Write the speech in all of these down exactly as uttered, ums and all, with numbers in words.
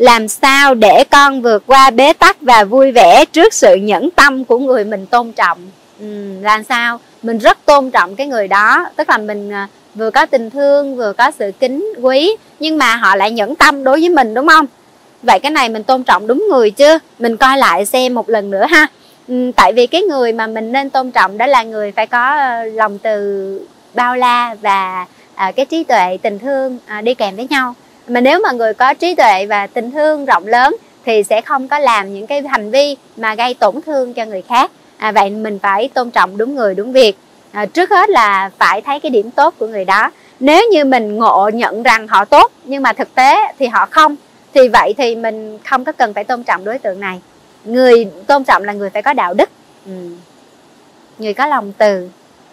Làm sao để con vượt qua bế tắc và vui vẻ trước sự nhẫn tâm của người mình tôn trọng? Ừ, làm sao? Mình rất tôn trọng cái người đó, tức là mình vừa có tình thương, vừa có sự kính quý, nhưng mà họ lại nhẫn tâm đối với mình, đúng không? Vậy cái này mình tôn trọng đúng người chưa? Mình coi lại xem một lần nữa ha. Ừ, tại vì cái người mà mình nên tôn trọng đó là người phải có lòng từ bao la và à, cái trí tuệ, tình thương à, đi kèm với nhau. Mà nếu mà người có trí tuệ và tình thương rộng lớn thì sẽ không có làm những cái hành vi mà gây tổn thương cho người khác. À, vậy mình phải tôn trọng đúng người, đúng việc. À, trước hết là phải thấy cái điểm tốt của người đó. Nếu như mình ngộ nhận rằng họ tốt nhưng mà thực tế thì họ không, thì vậy thì mình không có cần phải tôn trọng đối tượng này. Người tôn trọng là người phải có đạo đức, ừ. người có lòng từ.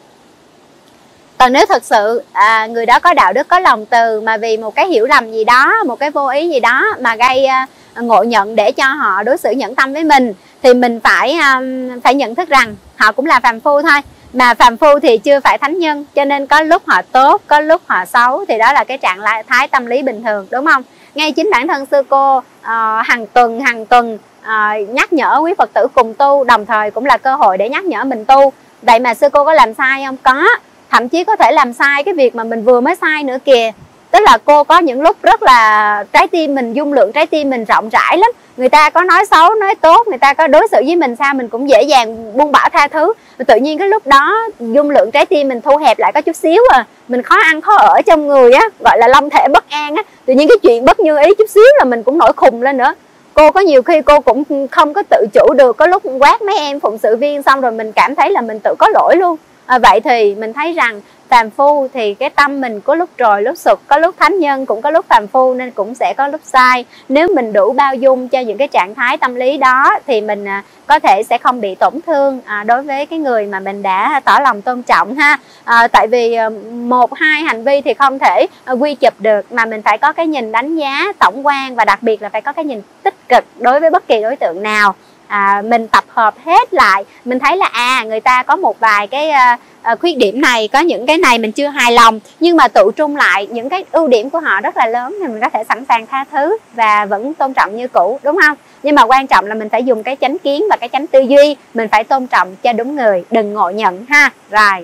Còn nếu thật sự à, người đó có đạo đức, có lòng từ mà vì một cái hiểu lầm gì đó, một cái vô ý gì đó mà gây à, ngộ nhận để cho họ đối xử nhẫn tâm với mình, thì mình phải à, phải nhận thức rằng họ cũng là phàm phu thôi. Mà phàm phu thì chưa phải thánh nhân, cho nên có lúc họ tốt, có lúc họ xấu, thì đó là cái trạng thái tâm lý bình thường, đúng không? Ngay chính bản thân sư cô uh, hàng tuần hàng tuần uh, nhắc nhở quý Phật tử cùng tu, đồng thời cũng là cơ hội để nhắc nhở mình tu. Vậy mà sư cô có làm sai không? Có. Thậm chí có thể làm sai cái việc mà mình vừa mới sai nữa kìa. Tức là cô có những lúc rất là trái tim mình, dung lượng trái tim mình rộng rãi lắm. Người ta có nói xấu, nói tốt, người ta có đối xử với mình sao mình cũng dễ dàng buông bỏ tha thứ. Và tự nhiên cái lúc đó dung lượng trái tim mình thu hẹp lại có chút xíu à. Mình khó ăn khó ở trong người á, gọi là long thể bất an á. Tự nhiên cái chuyện bất như ý chút xíu là mình cũng nổi khùng lên nữa. Cô có nhiều khi cô cũng không có tự chủ được. Có lúc quát mấy em phụng sự viên xong rồi mình cảm thấy là mình tự có lỗi luôn. À, vậy thì mình thấy rằng phàm phu thì cái tâm mình có lúc trồi lúc sụt, có lúc thánh nhân cũng có lúc phàm phu, nên cũng sẽ có lúc sai. Nếu mình đủ bao dung cho những cái trạng thái tâm lý đó thì mình à, có thể sẽ không bị tổn thương à, đối với cái người mà mình đã tỏ lòng tôn trọng ha. À, tại vì à, một hai hành vi thì không thể à, quy chụp được, mà mình phải có cái nhìn đánh giá tổng quan, và đặc biệt là phải có cái nhìn tích cực đối với bất kỳ đối tượng nào. À, mình tập hợp hết lại, mình thấy là à người ta có một vài cái à, à, khuyết điểm này, có những cái này mình chưa hài lòng, nhưng mà tụ trung lại những cái ưu điểm của họ rất là lớn thì mình có thể sẵn sàng tha thứ và vẫn tôn trọng như cũ, đúng không? Nhưng mà quan trọng là mình phải dùng cái chánh kiến và cái chánh tư duy, mình phải tôn trọng cho đúng người, đừng ngộ nhận ha. Rồi,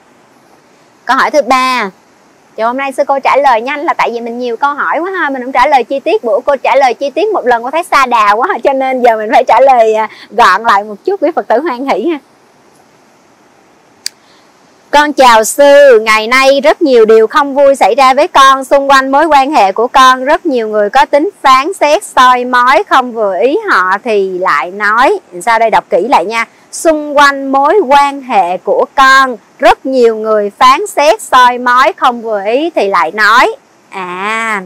câu hỏi thứ ba. Trời, hôm nay sư cô trả lời nhanh là tại vì mình nhiều câu hỏi quá ha, mình không trả lời chi tiết. Bữa cô trả lời chi tiết một lần cô thấy sa đà quá, cho nên giờ mình phải trả lời gọn lại một chút, quý Phật tử hoan hỷ ha. Con chào sư, ngày nay rất nhiều điều không vui xảy ra với con. Xung quanh mối quan hệ của con, rất nhiều người có tính phán xét, soi mói, không vừa ý họ thì lại nói. Sau đây đọc kỹ lại nha. Xung quanh mối quan hệ của con, rất nhiều người phán xét, soi mói, không vừa ý thì lại nói. À,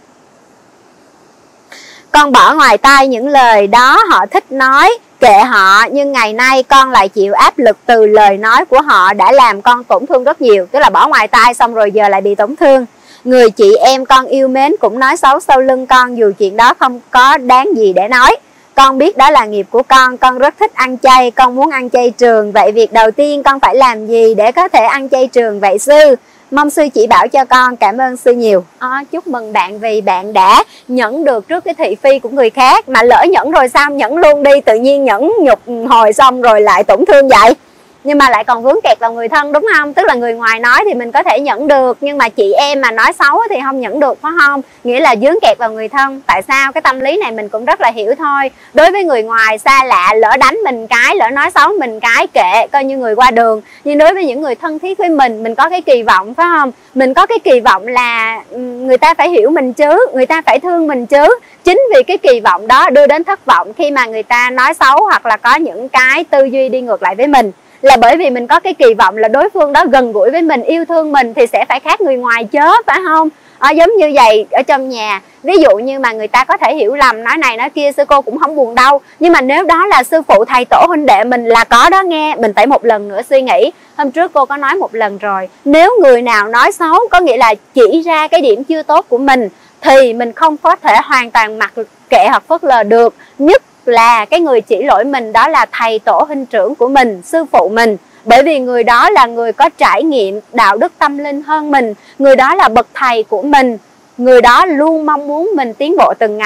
con bỏ ngoài tai những lời đó họ thích nói, kệ họ, nhưng ngày nay con lại chịu áp lực từ lời nói của họ đã làm con tổn thương rất nhiều. Tức là bỏ ngoài tai xong rồi giờ lại bị tổn thương. Người chị em con yêu mến cũng nói xấu sau lưng con, dù chuyện đó không có đáng gì để nói. Con biết đó là nghiệp của con, con rất thích ăn chay, con muốn ăn chay trường. Vậy việc đầu tiên con phải làm gì để có thể ăn chay trường vậy sư? Mong sư chỉ bảo cho con, cảm ơn sư nhiều. À, chúc mừng bạn vì bạn đã nhẫn được trước cái thị phi của người khác. Mà lỡ nhẫn rồi sao nhẫn luôn đi, tự nhiên nhẫn nhục hồi xong rồi lại tổn thương vậy. Nhưng mà lại còn vướng kẹt vào người thân, đúng không? Tức là người ngoài nói thì mình có thể nhẫn được, nhưng mà chị em mà nói xấu thì không nhẫn được, phải không? Nghĩa là vướng kẹt vào người thân. Tại sao? Cái tâm lý này mình cũng rất là hiểu thôi. Đối với người ngoài xa lạ, lỡ đánh mình cái, lỡ nói xấu mình cái, kệ, coi như người qua đường. Nhưng đối với những người thân thiết với mình, mình có cái kỳ vọng, phải không? Mình có cái kỳ vọng là người ta phải hiểu mình chứ, người ta phải thương mình chứ. Chính vì cái kỳ vọng đó đưa đến thất vọng khi mà người ta nói xấu hoặc là có những cái tư duy đi ngược lại với mình. Là bởi vì mình có cái kỳ vọng là đối phương đó gần gũi với mình, yêu thương mình thì sẽ phải khác người ngoài chớ, phải không? À, giống như vậy ở trong nhà, ví dụ như mà người ta có thể hiểu lầm, nói này nói kia, sư cô cũng không buồn đâu. Nhưng mà nếu đó là sư phụ thầy tổ huynh đệ mình là có đó nghe, mình phải một lần nữa suy nghĩ. Hôm trước cô có nói một lần rồi, nếu người nào nói xấu có nghĩa là chỉ ra cái điểm chưa tốt của mình, thì mình không có thể hoàn toàn mặc kệ hoặc phớt lờ được. Nhất là cái người chỉ lỗi mình đó là thầy tổ huynh trưởng của mình, sư phụ mình. Bởi vì người đó là người có trải nghiệm đạo đức tâm linh hơn mình, người đó là bậc thầy của mình, người đó luôn mong muốn mình tiến bộ từng ngày.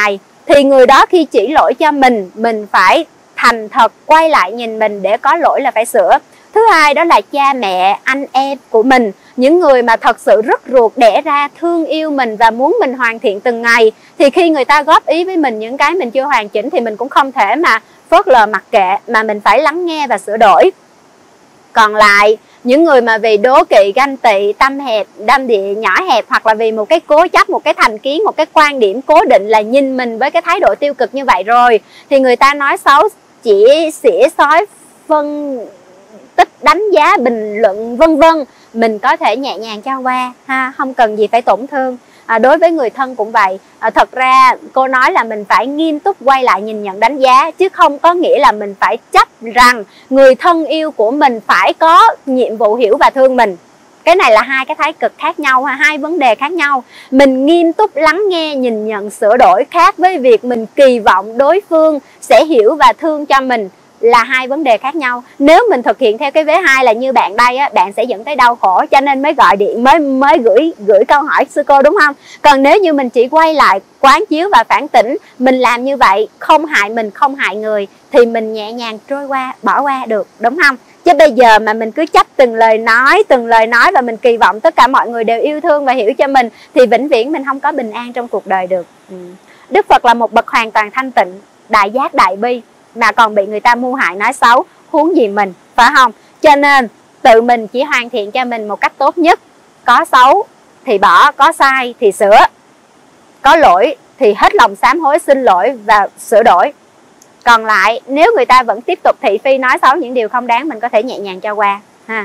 thì người đó khi chỉ lỗi cho mình, mình phải thành thật quay lại nhìn mình, để có lỗi là phải sửa. Thứ hai đó là cha mẹ, anh em của mình, những người mà thật sự rất ruột đẻ ra, thương yêu mình và muốn mình hoàn thiện từng ngày, thì khi người ta góp ý với mình những cái mình chưa hoàn chỉnh thì mình cũng không thể mà phớt lờ mặc kệ, mà mình phải lắng nghe và sửa đổi. Còn lại những người mà vì đố kỵ, ganh tị, tâm hẹp, đam địa nhỏ hẹp, hoặc là vì một cái cố chấp, một cái thành kiến, một cái quan điểm cố định là nhìn mình với cái thái độ tiêu cực như vậy rồi, thì người ta nói xấu, chỉ xỉa xói, phân tích, đánh giá, bình luận vân vân, mình có thể nhẹ nhàng cho qua ha, không cần gì phải tổn thương. À, đối với người thân cũng vậy. À, thật ra cô nói là mình phải nghiêm túc quay lại nhìn nhận đánh giá, chứ không có nghĩa là mình phải chấp rằng người thân yêu của mình phải có nhiệm vụ hiểu và thương mình. Cái này là hai cái thái cực khác nhau, hai vấn đề khác nhau. Mình nghiêm túc lắng nghe, nhìn nhận, sửa đổi khác với việc mình kỳ vọng đối phương sẽ hiểu và thương cho mình, là hai vấn đề khác nhau. Nếu mình thực hiện theo cái vế hai là như bạn đây á, bạn sẽ dẫn tới đau khổ, cho nên mới gọi điện, mới mới gửi gửi câu hỏi sư cô, đúng không? Còn nếu như mình chỉ quay lại quán chiếu và phản tỉnh, mình làm như vậy không hại mình, không hại người, thì mình nhẹ nhàng trôi qua, bỏ qua được, đúng không? Chứ bây giờ mà mình cứ chấp từng lời nói, từng lời nói và mình kỳ vọng tất cả mọi người đều yêu thương và hiểu cho mình, thì vĩnh viễn mình không có bình an trong cuộc đời được. ừ. Đức Phật là một bậc hoàn toàn thanh tịnh, đại giác đại bi, mà còn bị người ta mưu hại nói xấu, huống gì mình, phải không? Cho nên tự mình chỉ hoàn thiện cho mình một cách tốt nhất. Có xấu thì bỏ, có sai thì sửa, có lỗi thì hết lòng sám hối, xin lỗi và sửa đổi. Còn lại nếu người ta vẫn tiếp tục thị phi, nói xấu những điều không đáng, mình có thể nhẹ nhàng cho qua ha.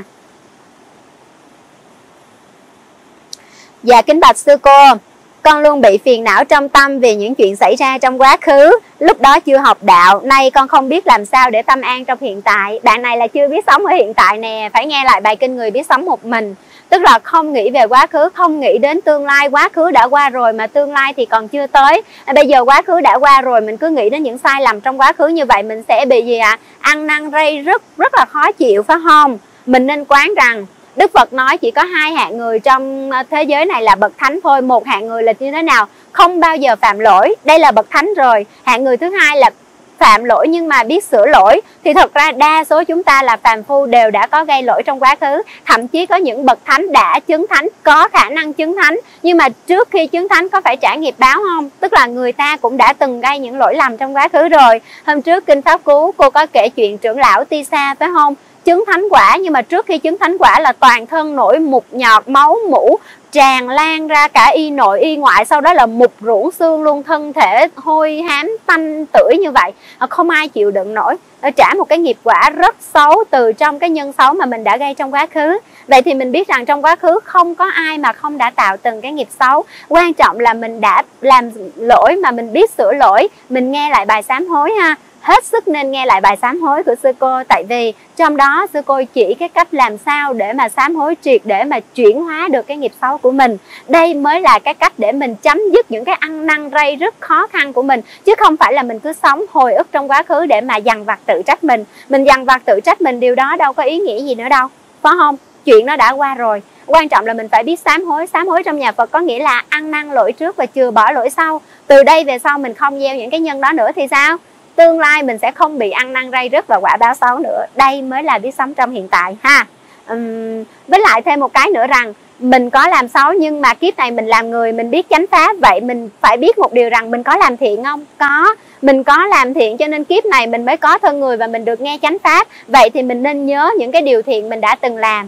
Dạ kính bạch sư cô, con luôn bị phiền não trong tâm vì những chuyện xảy ra trong quá khứ. Lúc đó chưa học đạo, nay con không biết làm sao để tâm an trong hiện tại. Bạn này là chưa biết sống ở hiện tại nè, phải nghe lại bài kinh Người Biết Sống Một Mình. Tức là không nghĩ về quá khứ, không nghĩ đến tương lai. Quá khứ đã qua rồi mà tương lai thì còn chưa tới. Bây giờ quá khứ đã qua rồi, mình cứ nghĩ đến những sai lầm trong quá khứ như vậy, mình sẽ bị gì ạ? À? Ăn năn rây rất rất là khó chịu, phải không? Mình nên quán rằng Đức Phật nói chỉ có hai hạng người trong thế giới này là bậc thánh thôi. Một hạng người là như thế nào? Không bao giờ phạm lỗi, đây là bậc thánh rồi. Hạng người thứ hai là phạm lỗi nhưng mà biết sửa lỗi. Thì thật ra đa số chúng ta là phàm phu, đều đã có gây lỗi trong quá khứ. Thậm chí có những bậc thánh đã chứng thánh, có khả năng chứng thánh, nhưng mà trước khi chứng thánh có phải trả nghiệp báo không? Tức là người ta cũng đã từng gây những lỗi lầm trong quá khứ rồi. Hôm trước Kinh Pháp Cú cô có kể chuyện trưởng lão Tisa, phải không? Chứng thánh quả, nhưng mà trước khi chứng thánh quả là toàn thân nổi mụn nhọt, máu mủ tràn lan ra cả y nội y ngoại, sau đó là mục ruỗng xương luôn, thân thể hôi hám tanh tưởi như vậy, không ai chịu đựng nổi, trả một cái nghiệp quả rất xấu từ trong cái nhân xấu mà mình đã gây trong quá khứ. Vậy thì mình biết rằng trong quá khứ không có ai mà không đã tạo từng cái nghiệp xấu. Quan trọng là mình đã làm lỗi mà mình biết sửa lỗi, mình nghe lại bài sám hối ha. Hết sức nên nghe lại bài sám hối của sư cô, tại vì trong đó sư cô chỉ cái cách làm sao để mà sám hối triệt để mà chuyển hóa được cái nghiệp xấu của mình. Đây mới là cái cách để mình chấm dứt những cái ăn năn rây rất khó khăn của mình, chứ không phải là mình cứ sống hồi ức trong quá khứ để mà dằn vặt tự trách mình. Mình dằn vặt tự trách mình, điều đó đâu có ý nghĩa gì nữa đâu, phải không? Chuyện nó đã qua rồi. Quan trọng là mình phải biết sám hối. Sám hối trong nhà Phật có nghĩa là ăn năn lỗi trước và chừa bỏ lỗi sau. Từ đây về sau mình không gieo những cái nhân đó nữa thì sao? Tương lai mình sẽ không bị ăn năn ray rứt và quả báo xấu nữa. Đây mới là biết sống trong hiện tại ha. uhm, Với lại thêm một cái nữa rằng mình có làm xấu nhưng mà kiếp này mình làm người, mình biết chánh pháp. Vậy mình phải biết một điều rằng mình có làm thiện không? Có. Mình có làm thiện cho nên kiếp này mình mới có thân người và mình được nghe chánh pháp. Vậy thì mình nên nhớ những cái điều thiện mình đã từng làm.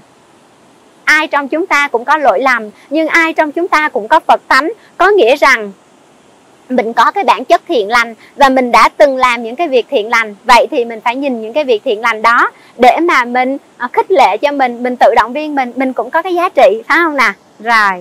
Ai trong chúng ta cũng có lỗi lầm, nhưng ai trong chúng ta cũng có Phật tánh. Có nghĩa rằng mình có cái bản chất thiện lành và mình đã từng làm những cái việc thiện lành. Vậy thì mình phải nhìn những cái việc thiện lành đó để mà mình khích lệ cho mình, mình tự động viên mình, mình cũng có cái giá trị, phải không nè? Rồi.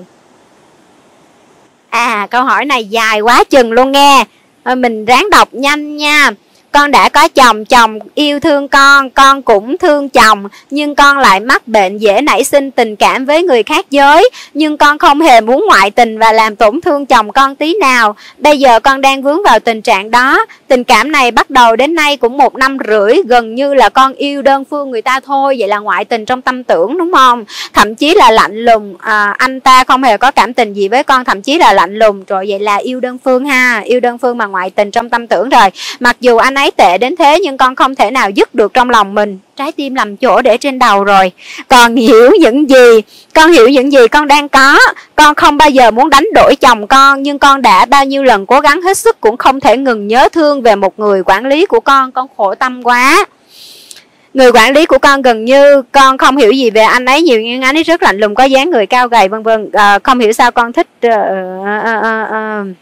À, câu hỏi này dài quá chừng luôn nghe. Mình ráng đọc nhanh nha. Con đã có chồng, chồng yêu thương con, con cũng thương chồng, nhưng con lại mắc bệnh dễ nảy sinh tình cảm với người khác giới. Nhưng con không hề muốn ngoại tình và làm tổn thương chồng con tí nào. Bây giờ con đang vướng vào tình trạng đó. Tình cảm này bắt đầu đến nay cũng một năm rưỡi, gần như là con yêu đơn phương người ta thôi. Vậy là ngoại tình trong tâm tưởng đúng không? Thậm chí là lạnh lùng, à, anh ta không hề có cảm tình gì với con, thậm chí là lạnh lùng. Rồi vậy là yêu đơn phương ha, yêu đơn phương mà ngoại tình trong tâm tưởng rồi. Mặc dù anh ấy tệ đến thế nhưng con không thể nào dứt được trong lòng mình. Trái tim làm chỗ để trên đầu rồi. Con hiểu những gì Con hiểu những gì con đang có. Con không bao giờ muốn đánh đổi chồng con, nhưng con đã bao nhiêu lần cố gắng hết sức cũng không thể ngừng nhớ thương về một người quản lý của con. Con khổ tâm quá. Người quản lý của con gần như con không hiểu gì về anh ấy nhiều, nhưng anh ấy rất lạnh lùng, có dáng người cao gầy vân vân. À, không hiểu sao con thích uh, uh, uh, uh.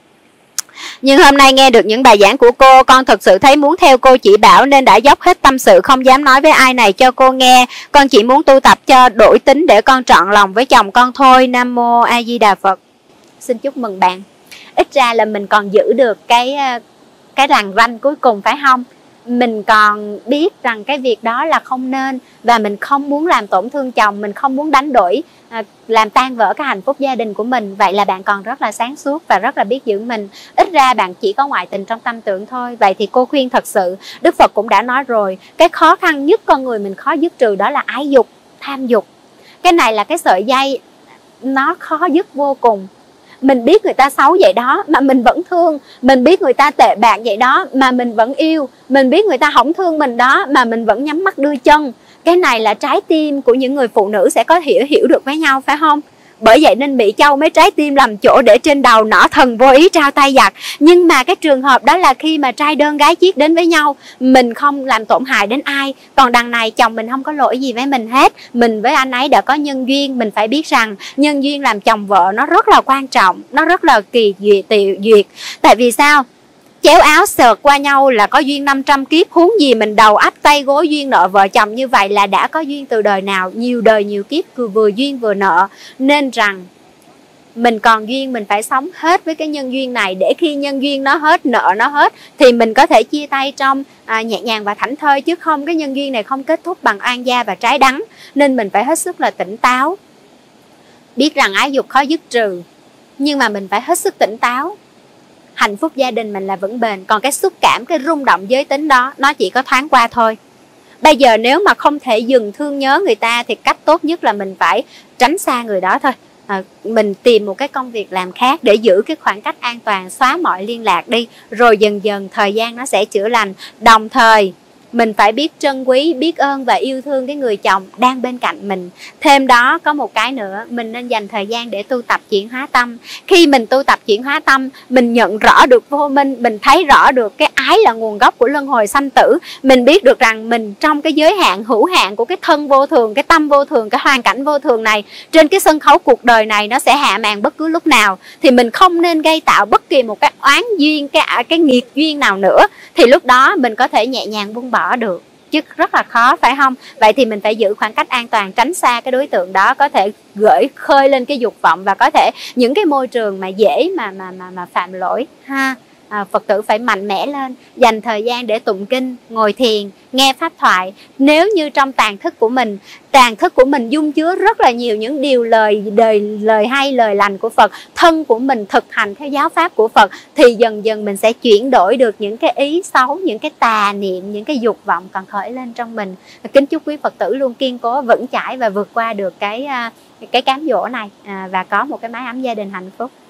Nhưng hôm nay nghe được những bài giảng của cô, con thật sự thấy muốn theo cô chỉ bảo nên đã dốc hết tâm sự, không dám nói với ai này cho cô nghe. Con chỉ muốn tu tập cho đổi tính để con trọn lòng với chồng con thôi. Nam Mô A Di Đà Phật. Xin chúc mừng bạn. Ít ra là mình còn giữ được cái cái ràng ranh cuối cùng, phải không? Mình còn biết rằng cái việc đó là không nên, và mình không muốn làm tổn thương chồng, mình không muốn đánh đổi, à, làm tan vỡ cái hạnh phúc gia đình của mình. Vậy là bạn còn rất là sáng suốt và rất là biết giữ mình. Ít ra bạn chỉ có ngoại tình trong tâm tưởng thôi. Vậy thì cô khuyên thật sự, Đức Phật cũng đã nói rồi, cái khó khăn nhất con người mình khó dứt trừ đó là ái dục, tham dục. Cái này là cái sợi dây nó khó dứt vô cùng. Mình biết người ta xấu vậy đó mà mình vẫn thương. Mình biết người ta tệ bạc vậy đó mà mình vẫn yêu. Mình biết người ta không thương mình đó mà mình vẫn nhắm mắt đưa chân. Cái này là trái tim của những người phụ nữ sẽ có hiểu hiểu được với nhau, phải không? Bởi vậy nên Mỹ Châu mấy trái tim làm chỗ để trên đầu, nỏ thần vô ý trao tay giặc. Nhưng mà cái trường hợp đó là khi mà trai đơn gái chiếc đến với nhau, mình không làm tổn hại đến ai. Còn đằng này chồng mình không có lỗi gì với mình hết. Mình với anh ấy đã có nhân duyên. Mình phải biết rằng nhân duyên làm chồng vợ nó rất là quan trọng, nó rất là kỳ duyệt, tiệu duyệt. Tại vì sao? Chéo áo sợt qua nhau là có duyên năm trăm kiếp, huống gì mình đầu ấp tay gối duyên nợ vợ chồng như vậy là đã có duyên từ đời nào, nhiều đời nhiều kiếp, cứ vừa duyên vừa nợ. Nên rằng mình còn duyên, mình phải sống hết với cái nhân duyên này, để khi nhân duyên nó hết, nợ nó hết thì mình có thể chia tay trong à, nhẹ nhàng và thảnh thơi, chứ không cái nhân duyên này không kết thúc bằng oan gia và trái đắng. Nên mình phải hết sức là tỉnh táo. Biết rằng ái dục khó dứt trừ, nhưng mà mình phải hết sức tỉnh táo. Hạnh phúc gia đình mình là vững bền. Còn cái xúc cảm, cái rung động giới tính đó, nó chỉ có thoáng qua thôi. Bây giờ nếu mà không thể dừng thương nhớ người ta thì cách tốt nhất là mình phải tránh xa người đó thôi. à, Mình tìm một cái công việc làm khác để giữ cái khoảng cách an toàn, xóa mọi liên lạc đi. Rồi dần dần thời gian nó sẽ chữa lành. Đồng thời mình phải biết trân quý, biết ơn và yêu thương cái người chồng đang bên cạnh mình. Thêm đó có một cái nữa, mình nên dành thời gian để tu tập chuyển hóa tâm. Khi mình tu tập chuyển hóa tâm, mình nhận rõ được vô minh, mình thấy rõ được cái ái là nguồn gốc của luân hồi sanh tử. Mình biết được rằng mình trong cái giới hạn hữu hạn của cái thân vô thường, cái tâm vô thường, cái hoàn cảnh vô thường này, trên cái sân khấu cuộc đời này nó sẽ hạ màn bất cứ lúc nào. Thì mình không nên gây tạo bất kỳ một cái oán duyên, cái, cái nghiệt duyên nào nữa. Thì lúc đó mình có thể nhẹ nhàng buông bỏ được, chứ rất là khó, phải không? Vậy thì mình phải giữ khoảng cách an toàn, tránh xa cái đối tượng đó, có thể gửi khơi lên cái dục vọng, và có thể những cái môi trường mà dễ mà mà mà, mà phạm lỗi ha. À, Phật tử phải mạnh mẽ lên, dành thời gian để tụng kinh, ngồi thiền, nghe pháp thoại. Nếu như trong tàn thức của mình, tàn thức của mình dung chứa rất là nhiều những điều lời đời lời hay, lời lành của Phật, thân của mình thực hành theo giáo pháp của Phật, thì dần dần mình sẽ chuyển đổi được những cái ý xấu, những cái tà niệm, những cái dục vọng còn khởi lên trong mình. Kính chúc quý Phật tử luôn kiên cố, vững chãi và vượt qua được cái cái cám dỗ này, à, và có một cái mái ấm gia đình hạnh phúc.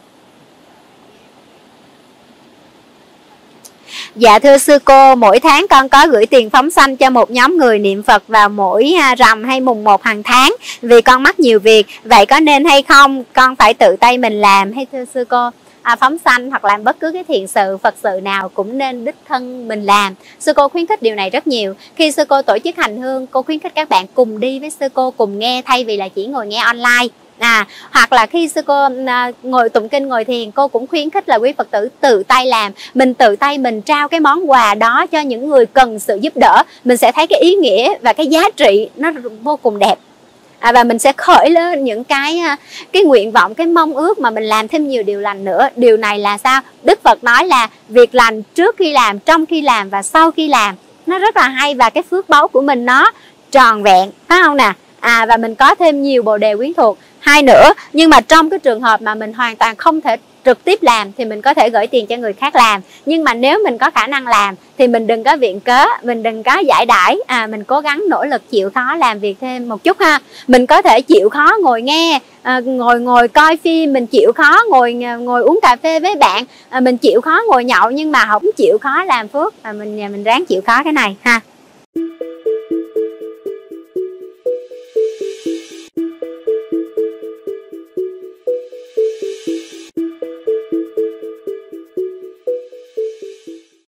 Dạ thưa sư cô, mỗi tháng con có gửi tiền phóng sanh cho một nhóm người niệm Phật vào mỗi rằm hay mùng một hàng tháng, vì con mắc nhiều việc. Vậy có nên hay không? Con phải tự tay mình làm hay thưa sư cô? À, phóng sanh hoặc làm bất cứ cái thiện sự, Phật sự nào cũng nên đích thân mình làm. Sư cô khuyến khích điều này rất nhiều. Khi sư cô tổ chức hành hương, cô khuyến khích các bạn cùng đi với sư cô, cùng nghe thay vì là chỉ ngồi nghe online. À, hoặc là khi sư cô à, ngồi tụng kinh, ngồi thiền, cô cũng khuyến khích là quý Phật tử tự tay làm. Mình tự tay mình trao cái món quà đó cho những người cần sự giúp đỡ. Mình sẽ thấy cái ý nghĩa và cái giá trị nó vô cùng đẹp. À, và mình sẽ khởi lên những cái cái nguyện vọng, cái mong ước mà mình làm thêm nhiều điều lành nữa. Điều này là sao? Đức Phật nói là việc lành trước khi làm, trong khi làm và sau khi làm. Nó rất là hay, và cái phước báu của mình nó tròn vẹn, phải không nè? À, và mình có thêm nhiều bồ đề quyến thuộc. Hai nữa, nhưng mà trong cái trường hợp mà mình hoàn toàn không thể trực tiếp làm thì mình có thể gửi tiền cho người khác làm. Nhưng mà nếu mình có khả năng làm thì mình đừng có viện cớ, mình đừng có giải đãi, à, mình cố gắng nỗ lực chịu khó làm việc thêm một chút ha. Mình có thể chịu khó ngồi nghe, à, ngồi ngồi coi phim, mình chịu khó ngồi ngồi uống cà phê với bạn, à, mình chịu khó ngồi nhậu, nhưng mà không chịu khó làm phước, à, mình mình ráng chịu khó cái này ha.